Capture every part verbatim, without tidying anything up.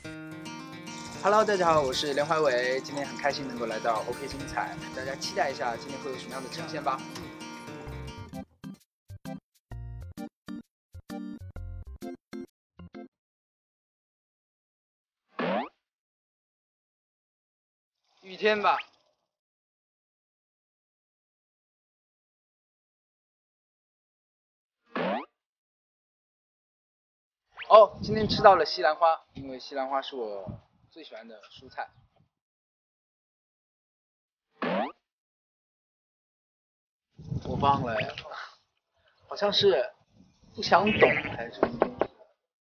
Hello， 大家好，我是连怀伟，今天很开心能够来到 OK 精彩，大家期待一下今天会有什么样的呈现吧。雨天吧。哦，今天吃到了西兰花，因为西兰花是我最喜欢的蔬菜。我忘了，好像是不想懂还是什么东西。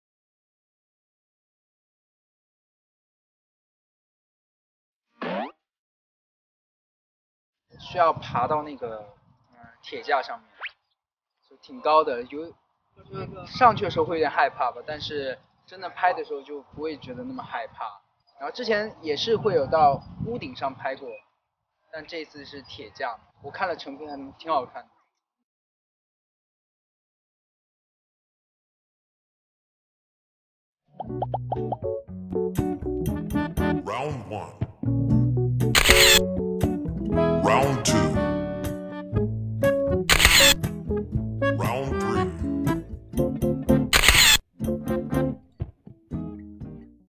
需要爬到那个嗯铁架上面，就挺高的，有就上去的时候会有点害怕吧，但是真的拍的时候就不会觉得那么害怕。然后之前也是会有到屋顶上拍过，但这次是铁架，我看了成片还挺好看的。 Round one.